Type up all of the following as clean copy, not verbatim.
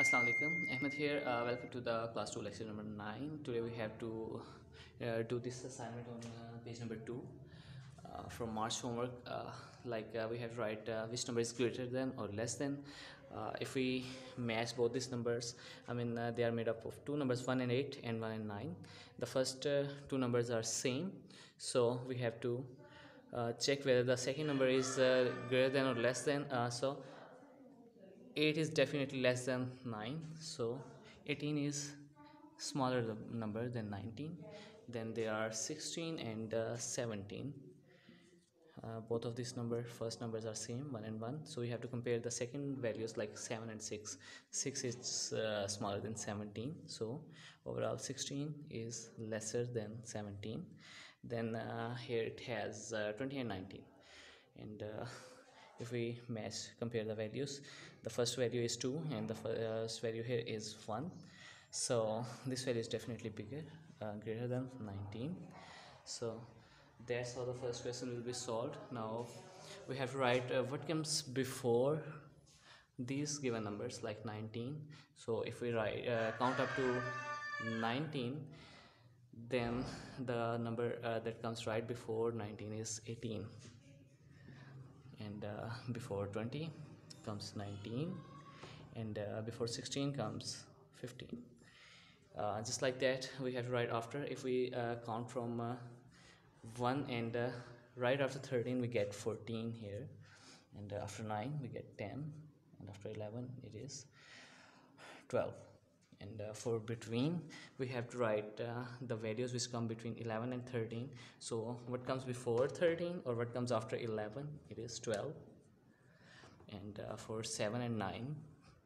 Assalamu alaikum, Ahmed here. Welcome to the class 2 lecture number 9. Today we have to do this assignment on page number 2 from March homework. We have to write which number is greater than or less than. If we match both these numbers, they are made up of two numbers, 1 and 8 and 1 and 9. The first two numbers are same, so we have to check whether the second number is greater than or less than. So 8 is definitely less than 9, so 18 is smaller number than 19. Then there are 16 and 17. Both of these first numbers are same, 1 and 1, so we have to compare the second values like 7 and 6. 6 is smaller than 17, so overall 16 is lesser than 17. Then here it has 20 and 19, and if we compare the values, the first value is 2 and the first value here is 1, so this value is definitely bigger, greater than 19. So that's how the first question will be solved. Now we have to write what comes before these given numbers like 19. So if we count up to 19, then the number that comes right before 19 is 18, and before 20 comes 19, and before 16 comes 15. Just like that we have to write after. If we count from 1 and right after 13 we get 14 here, and after 9 we get 10, and after 11 it is 12. And for between we have to write the values which come between 11 and 13. So what comes before 13 or what comes after 11, it is 12. And for 7 and 9,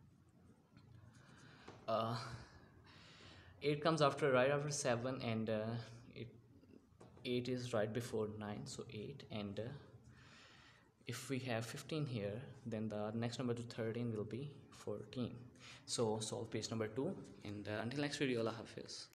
8 comes right after 7, and 8 is right before 9, so 8. And if we have 15 here, then the next number to 13 will be 14. So solve page number 2, and until next video, Allah Hafiz.